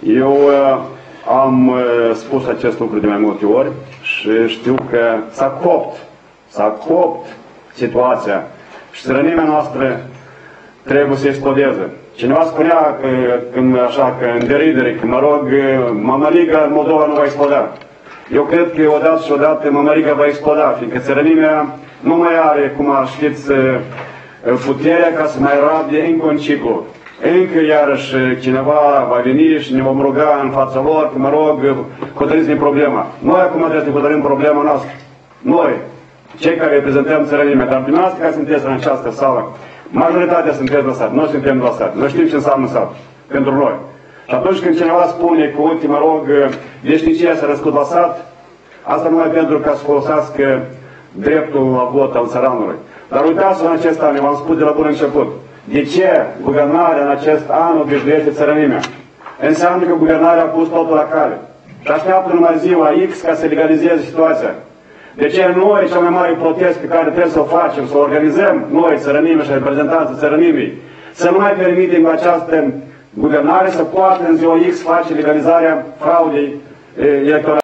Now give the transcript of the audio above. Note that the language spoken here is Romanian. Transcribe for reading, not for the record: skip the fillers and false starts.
Eu am spus acest lucru de mai multe ori și știu că s-a copt situația și țărănimea noastră trebuie să explodeze. Cineva spunea că în deridere, că mă rog, Mămăliga în Moldova nu va exploda. Eu cred că odată și odată Mămăliga va exploda, fiindcă țărănimea nu mai are, cum știți, puterea ca să mai rabde încă un ciclu. Încă iarăși cineva va veni și ne vom ruga în fața lor că, mă rog, hotărâți din problema. Noi acum trebuie să hotărâm problema noastră. Noi, cei care reprezentăm țărănimea, dar dumneavoastră care sunteți în această sală, majoritatea sunteți la sat, noi suntem la sat, noi știm ce înseamnă sat pentru noi. Și atunci când cineva spune că, uite, mă rog, veșnicia s-a răscut la sat, asta numai pentru ca să folosească dreptul la vot al țăranului. Dar uitați-vă în acest an, eu v-am spus de la bun început, de ce guvernarea în acest an obișnuiește țărănimea? Înseamnă că guvernarea a pus totul la cale și așteaptă numai ziua X ca să legalizeze situația. De ce noi, cel mai mare protest pe care trebuie să o facem, să o organizăm noi, țărănimea și reprezentanții țărănimii, să nu mai permitem cu această guvernare să poată în ziua X face legalizarea fraudei electorale.